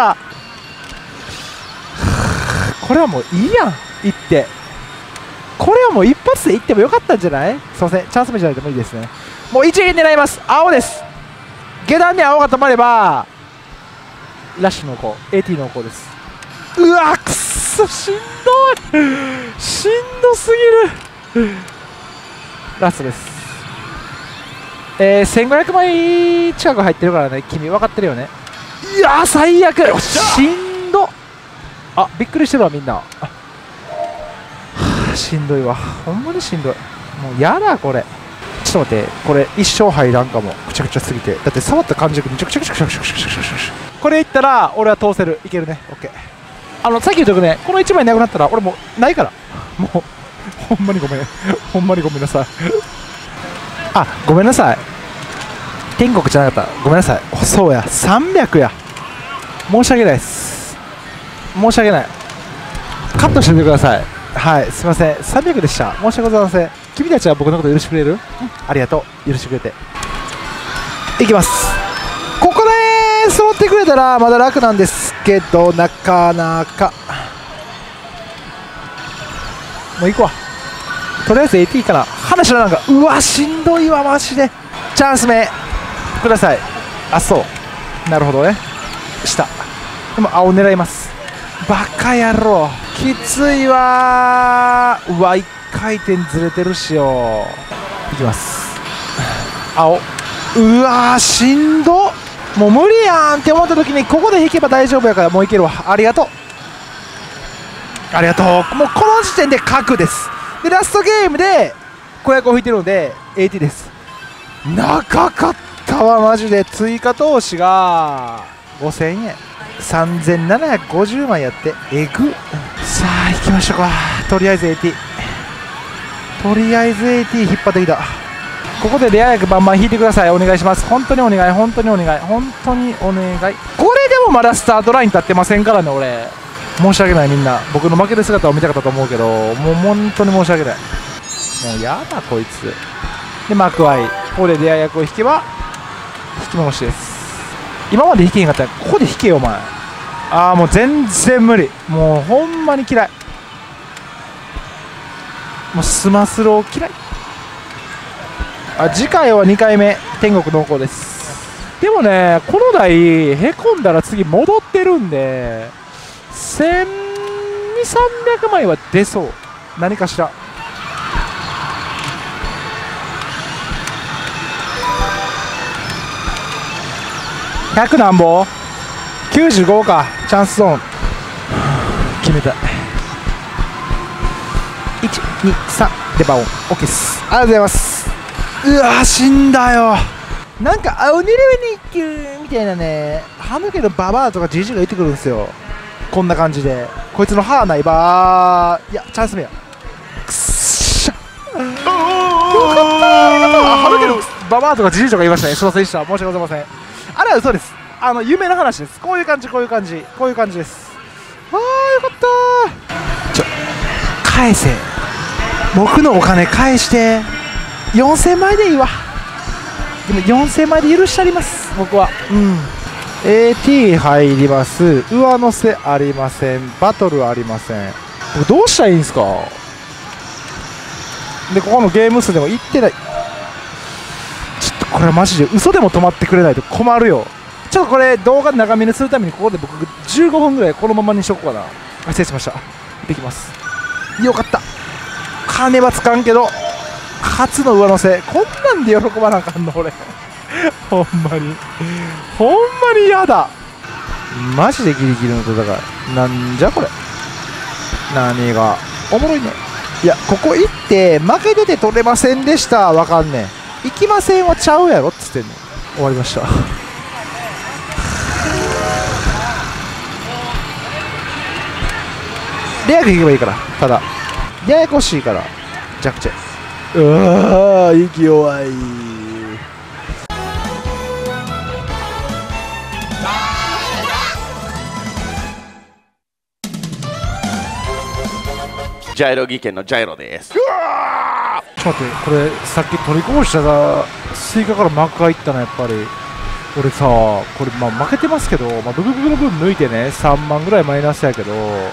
これはもういいやん行って。これはもう一発で行ってもよかったんじゃない。すいませんチャンス目じゃないと無理ですね。もう一撃狙います。青です。下段に青が止まればラッシュ濃厚 エーティー 濃厚です。うわくっそしんどいしんどすぎる。ラストです。えー、せんごひゃくまい近く入ってるからね君分かってるよね。いやー最悪しんど。あびっくりしてるわみんな。はあ、しんどいわほんまにしんどい。もうやだこれ。ちょっと待ってこれ一生入らんかもくちゃくちゃすぎて。だって触った感じでちょくちょくちょくちょくちょくちょくちょくちょくこれいったら俺は通せるいけるね。オッケー。あのさっき言うとくねこのいちまいなくなったら俺もうないからもうほんまにごめんほんまにごめんなさいあごめんなさい天国じゃなかったごめんなさい。そうやさんびゃくや申し訳ないです申し訳ないカットしておいてください。はいすいませんさんびゃくでした申し訳ございません。君たちは僕のこと許してくれる、うん、ありがとう許してくれていきます。ここで揃ってくれたらまだ楽なんですけどなかなかもう行くわとりあえず エーティー かな。話はなんかうわしんどいわマジで。チャンス目ください。あそうなるほどね下でも青狙います。バカ野郎きついわー。うわいっかいてんずれてるしよ。いきます青。うわーしんど。もう無理やんって思った時にここで引けば大丈夫やからもういけるわ。ありがとうありがとう。もうこの時点で角です。でラストゲームで子役を引いてるので エーティー です。長かったわマジで。追加投資がごせんえんさんぜんななひゃくごじゅうまいやってえぐ。さあ行きましょうか。とりあえず エーティー とりあえず エーティー 引っ張ってきた。ここでレア役バンバン引いてくださいお願いします。本当にお願い本当にお願い本当にお願い。これでもまだスタートライン立ってませんからね俺。申し訳ないみんな僕の負ける姿を見たかったと思うけどもう本当に申し訳ない。もうやだこいつでマークアイ。ここでレア役を引けば引き戻しです。今まで引けへんかったらここで引けよお前。ああもう全然無理もうほんまに嫌いもうスマスロー嫌い。あ、次回はにかいめ天国濃厚です。でもね、この台へこんだら次戻ってるんでせんにひゃく、さんびゃくまいは出そう。何かしら。ひゃくなんぼきゅうじゅうごか。チャンスゾーン決めたい。いちにさんでバオン OK です。ありがとうございます。うわ死んだよ。なんか青ネレベニッキュみたいなね、歯抜けのババアとかジジイが言ってくるんですよ。こんな感じでこいつの歯ないばー。いやチャンス目や。くっしゃよかった。歯抜けのババアとかジジイとか言いましたね。すいませんでした。申し訳ございません。あれは嘘です。あの有名な話です。こういう感じこういう感じこういう感じです。あーよかったー。ちょ返せ、僕のお金返して。よんせんまいでいいわ。でもよんせんまいで許してあります僕は。うん エーティー 入ります。上乗せありません。バトルありません。僕どうしたらいいんですか。でここのゲーム数でも行ってない。ちょっとこれマジで嘘でも止まってくれないと困るよ。ちょっとこれ動画長めにするためにここで僕じゅうごふんぐらいこのままにしとこうかな。失礼しました。できます。よかった。金はつかんけど初の上乗せ。こんなんで喜ばなあかんの俺ほんまにほんまに嫌だ。マジでギリギリの戦い。なんじゃこれ。何がおもろいね。いやここ行って負けてて取れませんでしたわかんねえ。行きませんはちゃうやろっつってんの。終わりました。レアク引けばいいから。ただややこしいから弱点。うわー息弱い。 ジャイロ技研のジャイロです。 ちょっと待って、これさっき取りこぼしたさスイカから幕がいったな。やっぱり俺さこれまあ負けてますけど、まあ、ブブブの分抜いてねさんまんぐらいマイナスやけど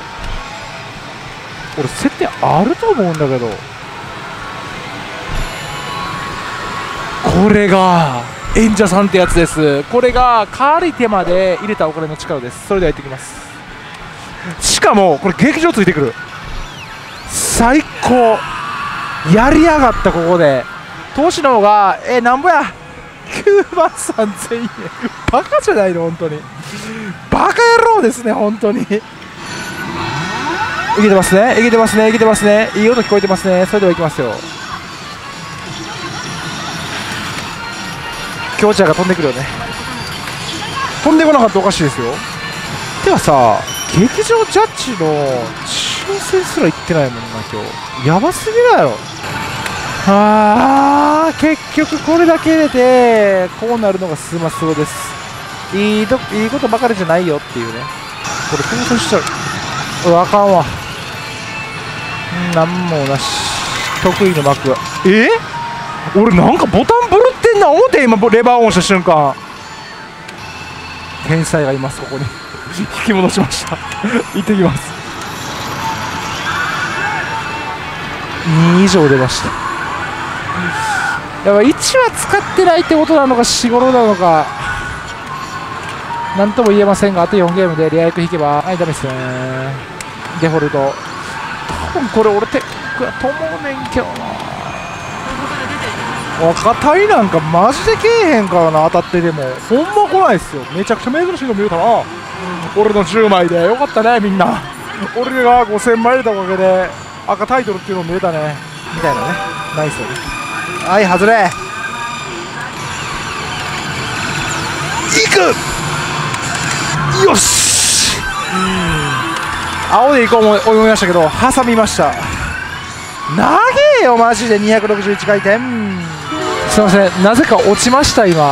俺接点あると思うんだけど、これが演者さんってやつです。これが軽い手間で入れたお金の力です。それでは行ってきます。しかもこれ劇場ついてくる。最高やりやがった。ここで投資の方がえなんぼやきゅうまんさんぜんえん。バカじゃないの本当に。バカ野郎ですね本当に。いけてますねいけてますねいけてますね。いい音聞こえてますね。それではいきますよ。強者が飛んでくるよね。飛んでこなかったらおかしいですよ。てかさ劇場ジャッジの抽選すら行ってないもんな今日。やばすぎだよ。あー結局これだけ入れてこうなるのがスマスロです。いいといいことばかりじゃないよっていうね。これ当選しちゃう。うわあかんわ。なんもなし。得意の幕はえ俺なんかボタンぶるってんな思って今レバーオンした瞬間。天才がいますここに引き戻しました行ってきます。に以上出ました。やっぱいちは使ってないってことなのかしごろなのかなんとも言えませんが、あとよんゲームでレア役引けばはいダメですね。デフォルト多分これ俺テックやと思うねんけどな。若対なんかマジでけえへんからな。当たってでもほんま来ないっすよ。めちゃくちゃ珍しいの見えたな。俺のじゅうまいでよかったねみんな。俺がごせんまい入れたおかげで赤タイトルっていうの見えたねみたいなね。ナイスよね。はい外れいくよし。青でいこう思いましたけど挟みました。長えよマジで。にひゃくろくじゅういちかいてん。すいませんなぜか落ちました今。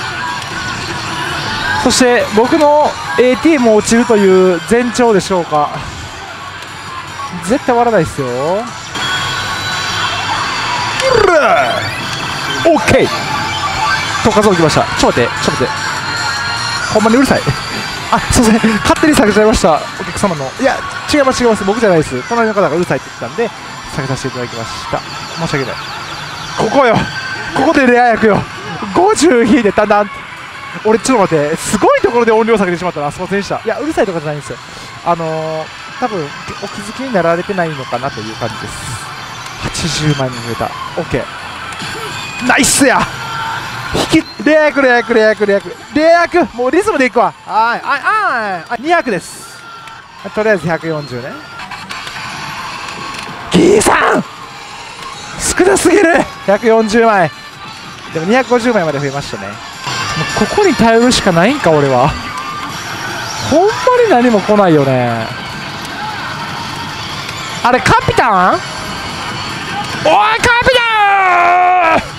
そして僕の エーティー も落ちるという前兆でしょうか。絶対割らないですよ。オッケーと数をきました。ちょっと待ってちょっと待ってほんまにうるさいあすいません勝手に下げちゃいましたお客様の。いや違います違います僕じゃないです。隣の方がうるさいって言ってたんで下げさせていただきました。申し訳ない。ここよ、ここでレア役よ。ごじゅう引いてだんだん、俺ちょっと待って、すごいところで音量下げてしまったな。すいませんでした。いや、うるさいとかじゃないんですよ。あのー、多分お気づきになられてないのかなという感じです。はちじゅうまいも増えた。 OK、 ナイスや。引きレア役レア役レア役レア役レア役、もうリズムでいくわ。はいはいはい、にひゃくです。とりあえずひゃくよんじゅうね。ギーさん少なすぎる。ひゃくよんじゅうまいでもにひゃくごじゅうまいまで増えましたね。もうここに頼るしかないんか俺は。ほんまに何も来ないよね。あれカピタン、おいカピタン、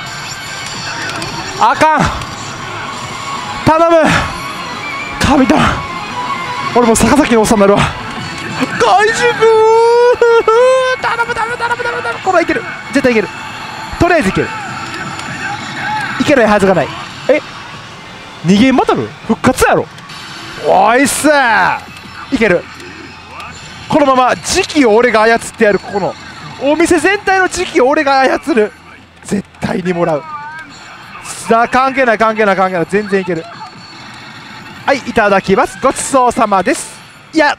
あかん、頼むカピタン。俺もう坂崎のおっさんになるわ。外軸頼む頼む頼む頼む頼む。これはいける、絶対いける。とりあえずいける、いけないはずがない。え、二ゲームバトル復活やろ。おいっすー、いける。このまま時期を俺が操ってやる。ここのお店全体の時期を俺が操る。絶対にもらう。さあ関係ない関係ない関係ない、全然いける。はい、いただきます。ごちそうさまです。いや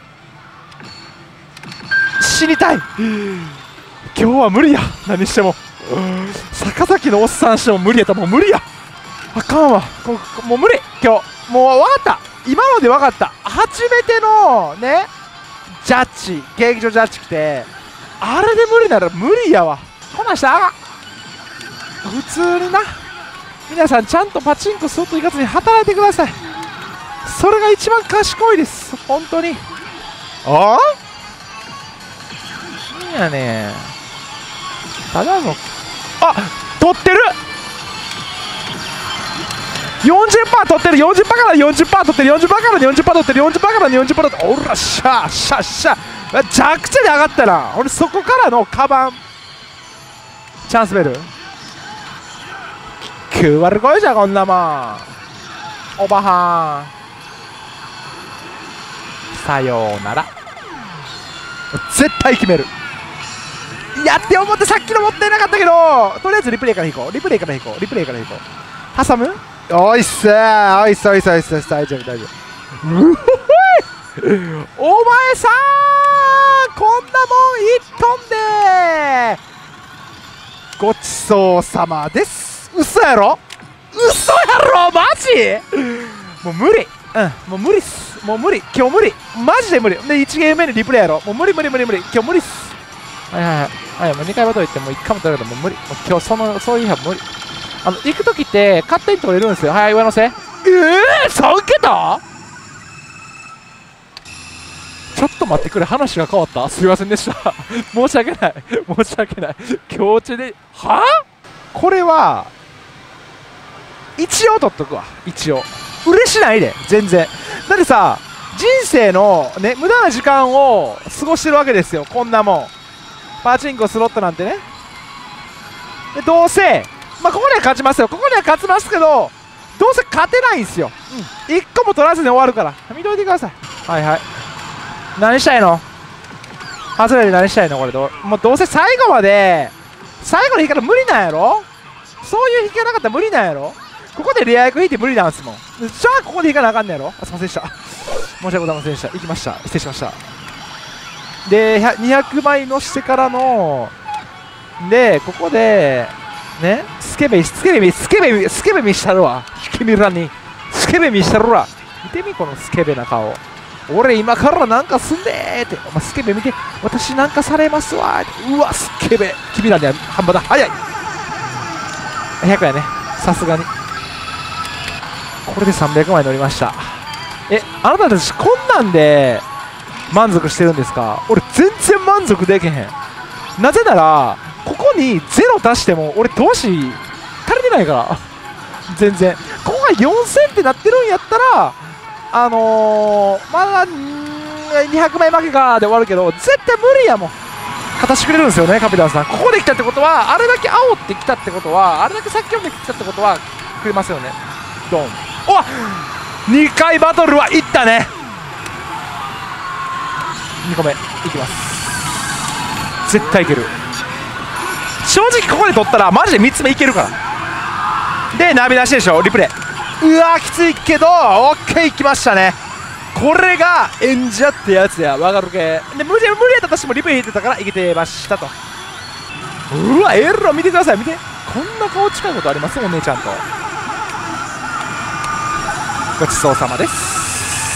死にたい。今日は無理や。何しても坂崎のおっさんしても無理やったらもう無理や。あかんわ、こもう無理。今日もう分かった。今ので分かった。初めてのねジャッジ、劇場ジャッジ来てあれで無理なら無理やわ。こんなんしたらあかん。普通にな、皆さんちゃんとパチンコスロット行かずに働いてください。それが一番賢いです、本当に。ああいいやね、ただのあ取ってる よんじゅっパーセント 取ってる。 よんじゅっパーセント から よんじゅっパーセント 取ってる。 よんじゅっパーセント から よんじゅっパーセント 取ってる。 よんじゅっパーセント から よんじゅっパーセント 取ってる。おらっしゃっしゃっしゃ、めちゃくちゃに上がったな。俺そこからのカバンチャンスベルきゅう割超えじゃんこんなもん。おばはんさようなら。絶対決める。やって思って、さっきのもったいなかったけど、とりあえずリプレイから引こう。リプレイから引こう。リプレイから引こう。挟む。おいっすー、おいっすおいっすおいっす、大丈夫大丈夫。うほほい、お前さーこんなもんいっとんでー。ごちそうさまです。嘘やろ嘘やろマジ。もう無理、うんもう無理っす。もう無理、今日無理、マジで無理でいちゲーム目にリプレイやろ。もう無理無理無理無理、今日無理っす。はいはいはい、はい、もうにかいバトル行ってもいっかいも取れるけどもう無理。もう今日そのそういう日は無理。あの行く時って勝手に取れるんですよ。はい上乗せ。ええー、さん桁。ちょっと待ってくれ、話が変わった。すいませんでした申し訳ない申し訳ない。今日中ではあ、これは一応取っとくわ。一応嬉しないで全然。だってさ人生のね無駄な時間を過ごしてるわけですよ。こんなもんパチンコスロットなんてね。でどうせまあここには勝ちますよ。ここには勝ちますけどどうせ勝てないんですよ、うん、いっこも取らずに終わるから見といてください。はいはい、何したいの外れで何したいのこれ。どもうどうせ最後まで最後の引き方無理なんやろ。そういう引きがなかったら無理なんやろ。ここでレア役引いて無理なんすもん。じゃあここで引かなあかんねやろ。あすいませんでした、申し訳ございませんでした。行きました、失礼しました。でにひゃくまいのしてからのでここでねスケベスケベスケベスケベ見したるわ君らに。スケベ見したるわ。見てみこのスケベな顔。俺今からなんかすんでーって。お前スケベ見て、私なんかされますわーって。うわスケベ、君らには半端だ。早いひゃくやね、さすがに。これでさんびゃくまい乗りました。えあなたたちこんなんで満足してるんですか。俺全然満足できへん。なぜならここにゼロ出しても俺投資足りてないから全然。ここがよんせんってなってるんやったらあのー、まだにひゃくまい負けかで終わるけど絶対無理やもん。勝たしてくれるんですよねカピタンさん。ここで来たってことはあれだけ煽ってきたってことはあれだけ先読んできたってことはくれますよね。ドン。おにかいバトルはいったね。にこめいきます。 絶対いける。正直ここで取ったらマジでみっつめいけるから。でナビ出しでしょ、リプレイ。うわーきついけどオッケーいきましたね。これが演者ってやつや、わかるけ。で無理無理やったとしてもリプレイ引いてたからいけてましたと。うわエロ見てください、見てこんな顔近いことありますお姉ちゃんと。ごちそうさまです。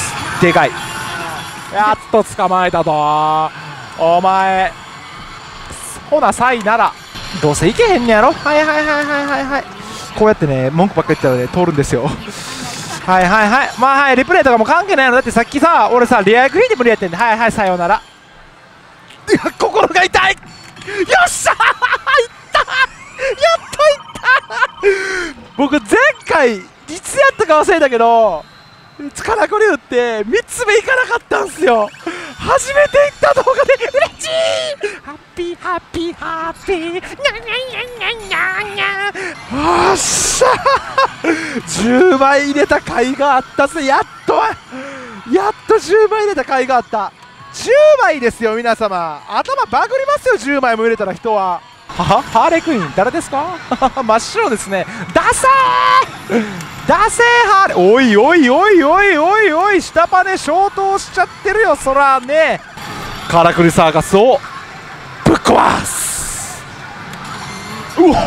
でかい。やっと捕まえたと。お前ほなサイならどうせいけへんねやろ。はいはいはいはいはいはい。こうやってね文句ばっかり言ったらね通るんですよはいはいはい。まあはいリプレイとかも関係ないの。だってさっきさ俺さリア役引いて無理やってんで、はいはいさようなら。いや心が痛い。よっしゃーいったやっといった僕前回いつやったか忘れたけど力こり打ってみっつめいかなかったんすよ。初めて行った動画で嬉しい。ハッピーハッピーハッピーニャニャニャニャニャニャ。よっしゃじゅうまい入れた甲斐があったぜ。やっとやっとじゅうまい入れた甲斐があった。じゅうまいですよ皆様。頭バグりますよじゅうまいも入れたら人は。ははハーレークイーン誰ですか真っ白ですね。ダサーダセーハーレー。おいおいおいおいおいおい下パネ消灯しちゃってるよそらね。カラクリサーカスをぶっ壊す。うお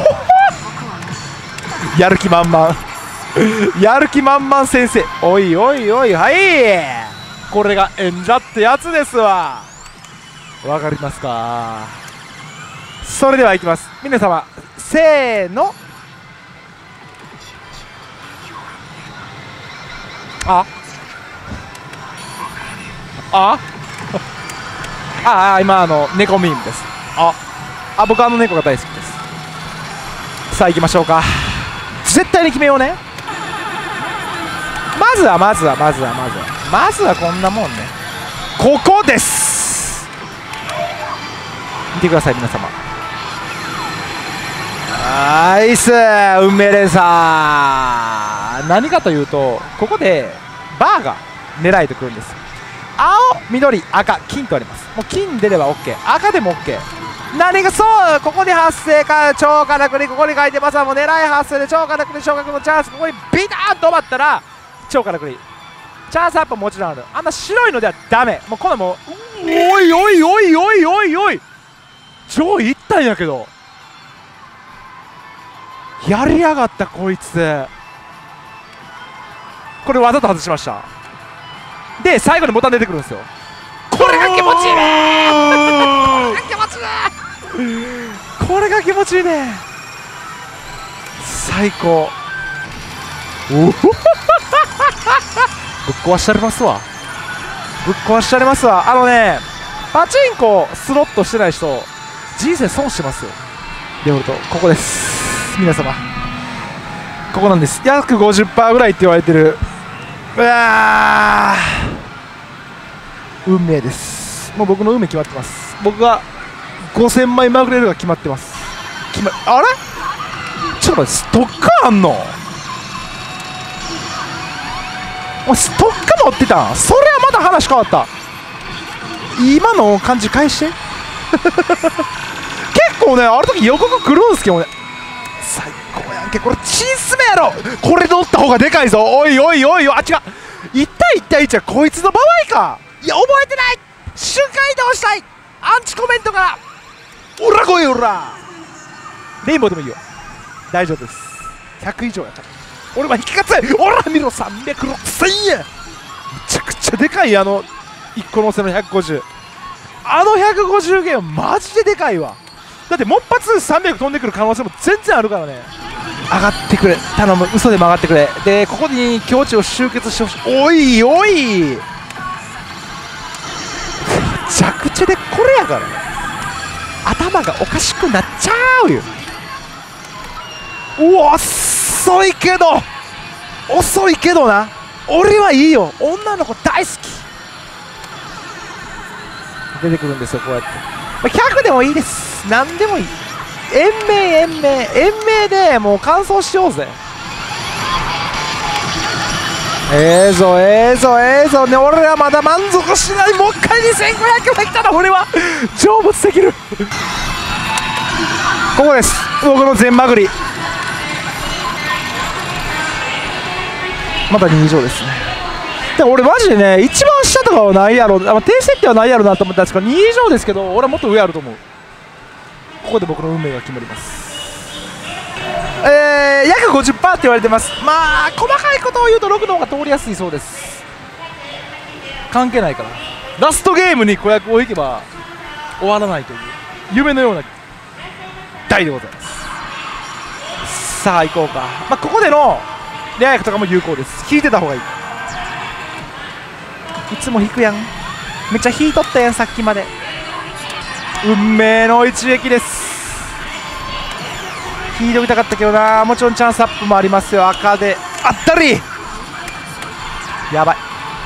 やる気満々やる気満々先生。おいおいおいはいこれが演者ってやつですわ。わかりますか。それではいきます皆様せーの。ああああ今あの猫ミームです。ああ僕あの猫が大好きです。さあ行きましょうか。絶対に決めようね。まずはまずはまずはまずはまずはこんなもんね。ここです見てください皆様。ナイス運命連鎖。何かというとここでバーが狙いとくるんです。青緑赤金とあります。もう金出れば OK 赤でも OK。 何がそうここに発生か超火力にここに書いてますわ。もう狙い発生で超火力に昇格のチャンス。ここにビターンと止まったら超火力にチャンスアップももちろんある。あんな白いのではダメ。もうこのもうおいおいおいおいおいおい上位いったんやけどやりやがったこいつ。これわざと外しました。で最後にボタン出てくるんですよ。これが気持ちいいね気持ちいいこれが気持ちいいね最高。おおぶっ壊しちゃいますわ。ぶっ壊しちゃいますわ。あのねパチンコスロットしてない人人生損してますよ。デフォルトここです皆様。ここなんです。約 ごじゅっパーセント ぐらいって言われてる。うわ運命です。もう僕の運命決まってます。僕がごせんまいまぐれるが決まってます。決まあれちょっと待ってストッカーあんのおストッカー持ってたん。それはまた話変わった。今の感じ返して結構ねある時予告来るんすけどね。最高やんけこれチンスメやろ。これ乗った方がでかいぞ。おいおいおいおいあ違ういち対いち対いちはこいつの場合か。いや覚えてない。瞬間移動したいアンチコメントがおら来いおら。レインボーでもいいよ大丈夫です。ひゃく以上やから俺は引き勝つ。おら見ろさんびゃくろくせんえんめちゃくちゃでかい。あのいっこのせのひゃくごじゅうあのひゃくごじゅうゲームマジででかいわ。だってもっぱつさんびゃく飛んでくる可能性も全然あるからね。上がってくれ頼む嘘でも上がってくれ。でここに境地を集結してほしい。おいおいめちゃくちゃでこれやからね。頭がおかしくなっちゃうよ。うわ遅いけど遅いけどな俺はいいよ。女の子大好き出てくるんですよこうやって。ひゃくでもいいです。何でもいい。延命延命延命でもう完走しようぜ。 ええぞええぞええぞね、俺はまだ満足しない。もう一回にせんごひゃくまで来たら俺は成仏できる。ここです、僕の全まぐり。まだに以上ですね。で俺マジでね、一番下とかはないやろ、あ低設定はないやろなと思ったんですけど、に以上ですけど俺はもっと上あると思う。ここで僕の運命が決まります。えー、約 ごじゅっパーセント って言われてます。まあ細かいことを言うとろくの方が通りやすいそうです。関係ないからラストゲームに子役を引けば終わらないという夢のような台でございます。さあ行こうか。まあここでのレア役とかも有効です。引いてた方がいい。いつも引くやん。めっちゃ引いとったやんさっきまで。運命の一撃です。引いておきたかったけどな。もちろんチャンスアップもありますよ。赤であったりやばい。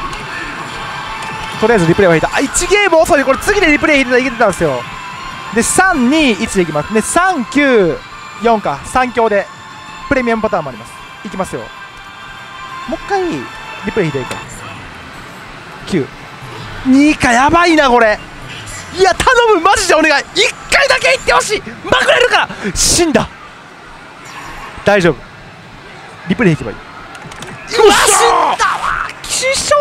とりあえずリプレイは引いた。あいちゲーム遅い。これ次でリプレイ引いてたらいけてたんですよ。でさんにいちでいきます。でさんきゅうよんかさん強でプレミアムパターンもあります。いきますよ。もう一回リプレイ引いていいか。きゅうにかやばいなこれ。いや頼むマジでお願い。いっかいだけいってほしい。まくれるから死んだ。大丈夫リプレイ引けばいい。うわ死んだわきしょ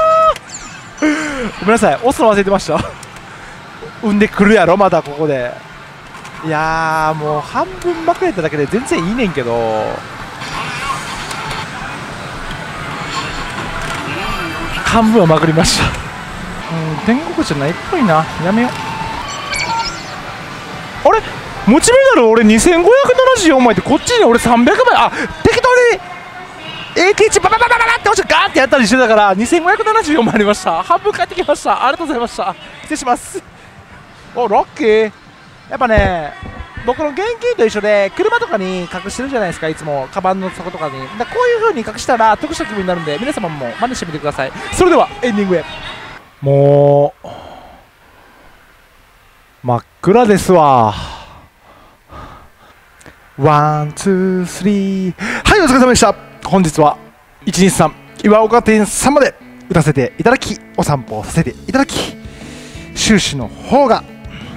ーごめんなさい押すの忘れてました。産んでくるやろまだここで。いやーもう半分まくれただけで全然いいねんけど、半分はまくりました。うん、天国じゃないっぽいな。やめよう。あれモチベダル俺にせんごひゃくななじゅうよんまいってこっちに俺さんびゃくまい。あ適当に エーティーワン ババババババって押してガーってやったりしてたからにせんごひゃくななじゅうよんまいありました。半分返ってきました。ありがとうございました。失礼します。おラッキー。やっぱね僕の現金と一緒で車とかに隠してるじゃないですか。いつもカバンの底とかに。だこういう風に隠したら得した気分になるんで皆様も真似してみてください。それではエンディングへ。もう真っ暗ですわ。ワンツースリーはいお疲れ様でした。本日はいちにちさん岩岡店さんまで打たせていただきお散歩をさせていただき収支の方が、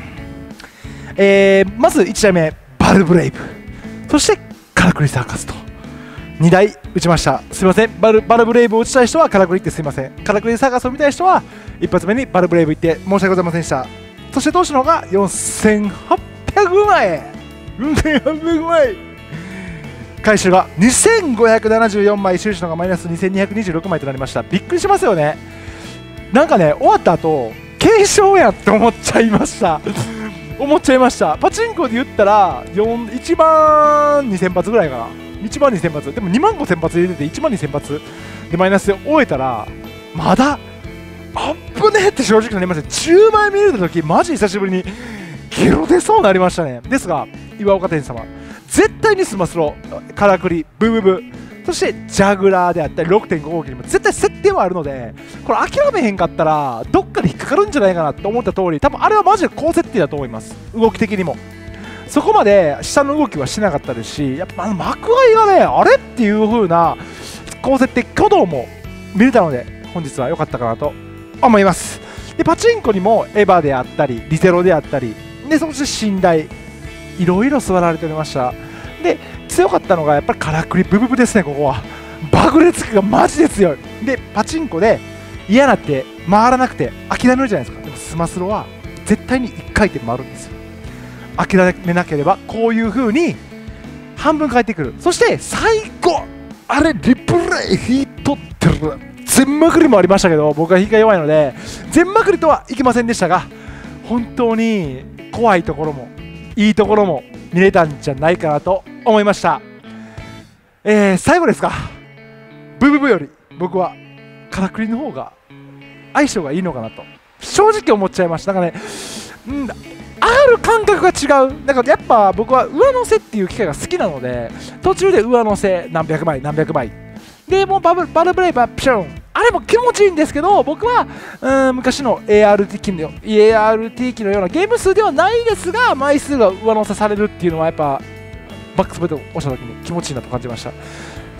えー、まずいちだいめバルブレイブ、そしてカラクリサーカスとにだい打ちました。すいません。バルバルブレイブを打ちたい人はカラクリってすいません。カラクリサーカスを見たい人は一発目にバルブレイブ行って申し訳ございませんでした。そして投資の方がよんせんはっぴゃくまいよんせんはっぴゃくまい回収がにせんごひゃくななじゅうよんまい、収支の方がマイナスにせんにひゃくにじゅうろくまいとなりました。びっくりしますよね。なんかね終わった後軽傷やって思っちゃいました思っちゃいました。パチンコで言ったらいちまんにせん発ぐらいかな。いちまんにせん発でもにまんごせん発入れてていちまんにせん発でマイナスで終えたらまだあっぶねえって正直なりました。じゅうまい見れた時マジ久しぶりにゲロ出そうになりましたね。ですが岩岡店様絶対にスマスロカラクリブブブそしてジャグラーであったり ろくてんご 号機にも絶対設定はあるので、これ諦めへんかったらどっかで引っかかるんじゃないかなと思った通り、多分あれはマジで高設定だと思います。動き的にもそこまで下の動きはしてなかったですし、やっぱあの幕開がねあれっていう風な高設定挙動も見れたので本日は良かったかなと思います。でパチンコにもエヴァであったりリゼロであったりで、そして寝台いろいろ座られておりました。で強かったのがやっぱりカラクリブブブですね。ここは爆裂気がマジで強い。でパチンコで嫌なって回らなくて諦めるじゃないですか。でもスマスロは絶対にいっかい転回るんですよ。諦めなければこういう風に半分返ってくる。そして最後あれリプレイ引いとってる全まくりもありましたけど、僕は引きが弱いので全まくりとはいきませんでしたが、本当に怖いところもいいところも見れたんじゃないかなと思いました。えー、最後ですか。ブブブより僕はカラクリの方が相性がいいのかなと正直思っちゃいました。なんかね、うん、上がる感覚が違う。だからやっぱ僕は上乗せっていう機会が好きなので、途中で上乗せ何百枚何百枚でもうバブバルブレイバーピションあれも気持ちいいんですけど、僕はうん昔の エーアールティー 機の エーアールティー 機のようなゲーム数ではないですが枚数が上乗せされるっていうのはやっぱバックスペットを押した時に気持ちいいなと感じました。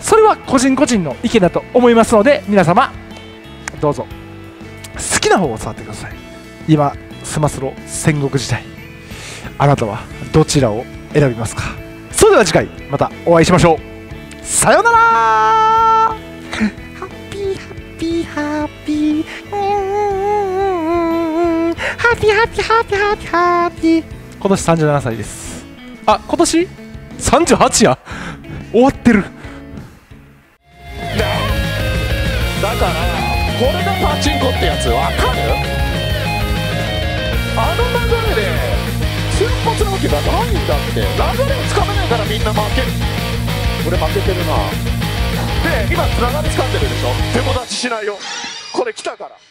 それは個人個人の意見だと思いますので、皆様どうぞ好きな方を触ってください。今スマスロ戦国時代、あなたはどちらを選びますか。それでは次回またお会いしましょう。さようなら。ハッピーハッピーハッピーハッピーハッピーハッピーハッピーハッピー。今年さんじゅうななさいです。あ、今年さんじゅうはちや。終わってる。 だからこれがパチンコってやつわかる？あの流れで先発なわけがないんだって。流れをつかめないからみんな負ける。俺負けてるな。で今つながりつかんでるでしょ。友達しないよ。これ来たから。